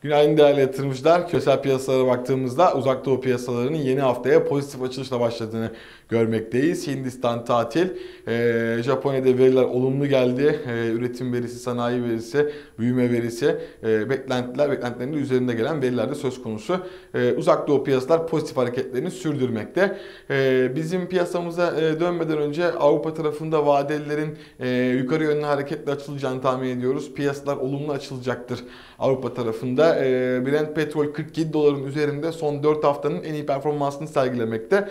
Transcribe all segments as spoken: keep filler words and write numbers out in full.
Günaydın değerli yatırımcılar. Küresel piyasalara baktığımızda Uzak Doğu piyasalarının yeni haftaya pozitif açılışla başladığını görmekteyiz. Hindistan tatil, e, Japonya'da veriler olumlu geldi. E, üretim verisi, sanayi verisi, büyüme verisi, e, beklentiler, beklentilerin de üzerinde gelen veriler de söz konusu. E, Uzak Doğu piyasalar pozitif hareketlerini sürdürmekte. E, bizim piyasamıza e, dönmeden önce Avrupa tarafında vadelilerin e, yukarı yönlü hareketle açılacağını tahmin ediyoruz. Piyasalar olumlu açılacaktır Avrupa tarafında. E, Brent petrol kırk yedi doların üzerinde son dört haftanın en iyi performansını sergilemekte.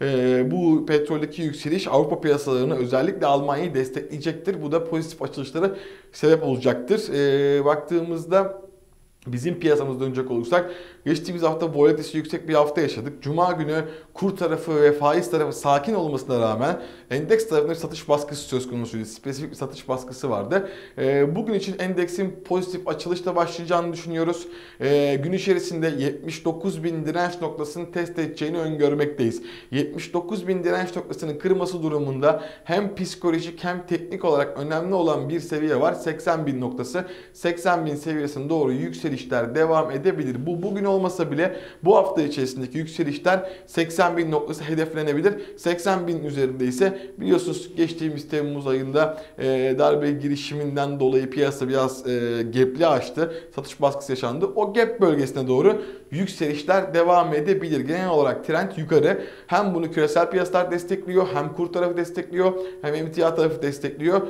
E, bu petroldeki yükseliş Avrupa piyasalarını, özellikle Almanya'yı destekleyecektir. Bu da pozitif açılışlara sebep olacaktır. E, baktığımızda bizim piyasamıza dönecek olursak geçtiğimiz hafta volatilitesi yüksek bir hafta yaşadık. Cuma günü kur tarafı ve faiz tarafı sakin olmasına rağmen endeks tarafında bir satış baskısı söz konusuydu. Spesifik bir satış baskısı vardı. Bugün için endeksin pozitif açılışla başlayacağını düşünüyoruz. Gün içerisinde yetmiş dokuz bin direnç noktasını test edeceğini öngörmekteyiz. yetmiş dokuz bin direnç noktasının kırması durumunda hem psikolojik hem teknik olarak önemli olan bir seviye var. seksen bin noktası. seksen bin seviyesine doğru yükselişler devam edebilir. Bu bugün olmasa bile bu hafta içerisindeki yükselişler seksen bin noktası hedeflenebilir. seksen bin üzerinde ise biliyorsunuz geçtiğimiz Temmuz ayında e, darbe girişiminden dolayı piyasa biraz e, gap'li açtı. Satış baskısı yaşandı. O gap bölgesine doğru yükselişler devam edebilir. Genel olarak trend yukarı. Hem bunu küresel piyasalar destekliyor, hem kur tarafı destekliyor, hem emtia tarafı destekliyor.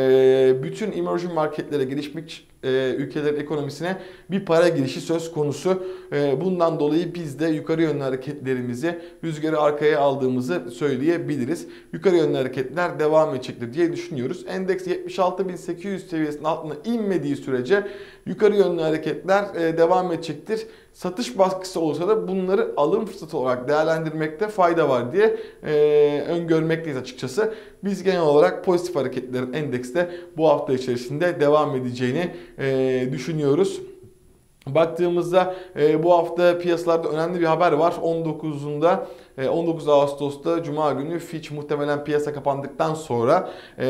E, bütün emerging marketlere, gelişmiş e, ülkelerin ekonomisine bir para girişi söz konusu. E, bundan dolayı biz de yukarı yönlü hareketlerimizi rüzgarı arkaya aldığımızı söyleyebiliriz. Yukarı yönlü hareketler devam edecektir diye düşünüyoruz. Endeks yetmiş altı bin sekiz yüz seviyesinin altına inmediği sürece yukarı yönlü hareketler e, devam edecektir. Satış baskısı olursa da bunları alım fırsatı olarak değerlendirmekte fayda var diye e, öngörmekteyiz açıkçası. Biz genel olarak pozitif hareketlerin endekste bu hafta içerisinde devam edeceğini e, düşünüyoruz. Baktığımızda e, bu hafta piyasalarda önemli bir haber var. on dokuzunda e, on dokuz Ağustos'ta Cuma günü Fitch muhtemelen piyasa kapandıktan sonra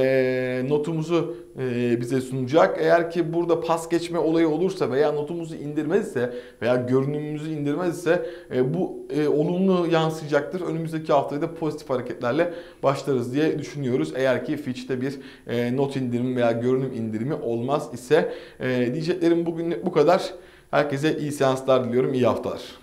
e, notumuzu e, bize sunacak. Eğer ki burada pas geçme olayı olursa veya notumuzu indirmezse veya görünümümüzü indirmezse e, bu e, olumlu yansıyacaktır. Önümüzdeki haftayı da pozitif hareketlerle başlarız diye düşünüyoruz. Eğer ki Fitch'te bir e, not indirimi veya görünüm indirimi olmaz ise e, diyeceklerim bugünlük bu kadar. Herkese iyi seanslar diliyorum, iyi haftalar.